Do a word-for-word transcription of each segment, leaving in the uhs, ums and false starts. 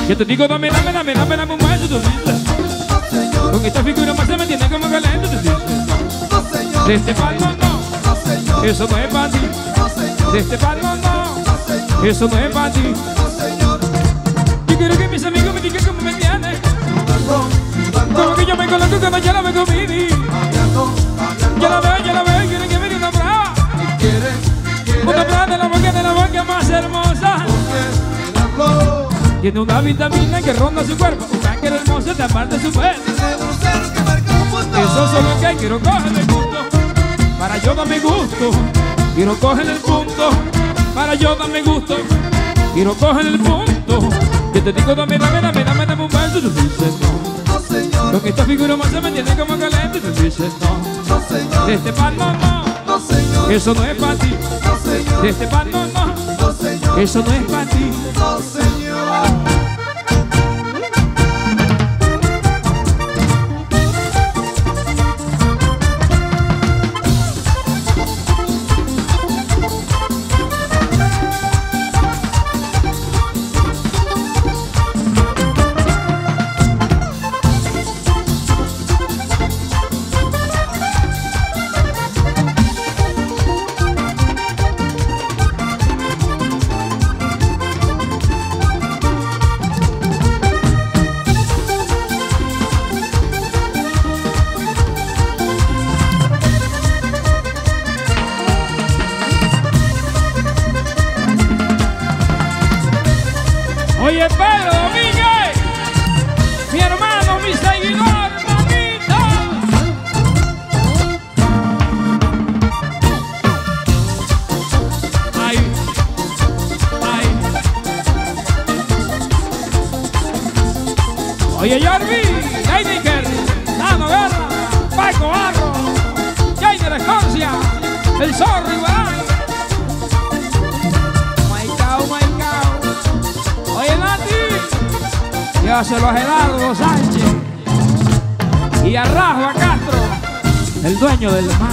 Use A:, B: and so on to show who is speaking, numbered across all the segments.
A: Que te digo, dame, dame, dame, dame, dame un beso, tú dices. Con esta figura más se me tiene como caliente, tú dices. De este palo no, eso no es para ti. De este palo no, eso no es para ti. Yo quiero que mis amigos me digan cómo me tienes. Como que yo me coloco cuando ya la veo con Mini. Ya la veo, ya la veo, quieren que me dé una prueba. Una prueba de la boca, de la boca más hermosa. Tiene una vitamina que ronda su cuerpo, un ángel hermoso de aparte su pelo. Eso es lo que quiero coger el punto, para yo darme gusto. Quiero coger el punto, para yo darme gusto. Quiero coger el punto. Yo te digo, dame, dame, dame, dame, dame un beso. Tú dices no, con esta figura más se me tiene como caliente. Tú dices no, de este pan no, no, eso no es para ti. De este pan no, no, eso no es para ti. Oye, Pedro Domínguez, mi hermano, mi seguidor, mamita. Ay, ay. Oye, Jordi, Heineker, Nano Guerra, Paco Barro, Jainer Escocia, el Zorro Igual. Llévaselo a Gerardo Sánchez y a Rafa Castro, el dueño del mar.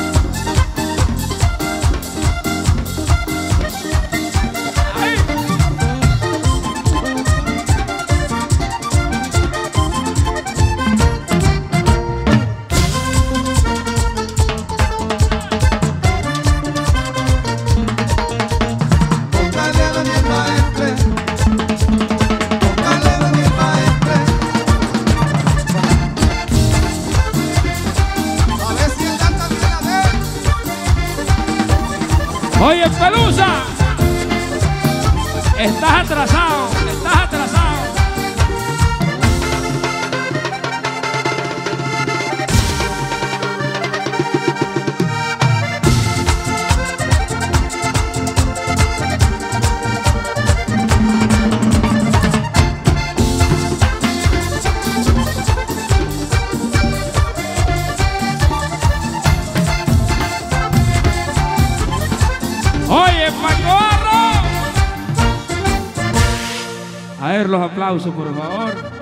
A: Oye, Pelusa, estás atrasado, estás atrasado. Oye, Paco Barro. A ver los aplausos, por favor.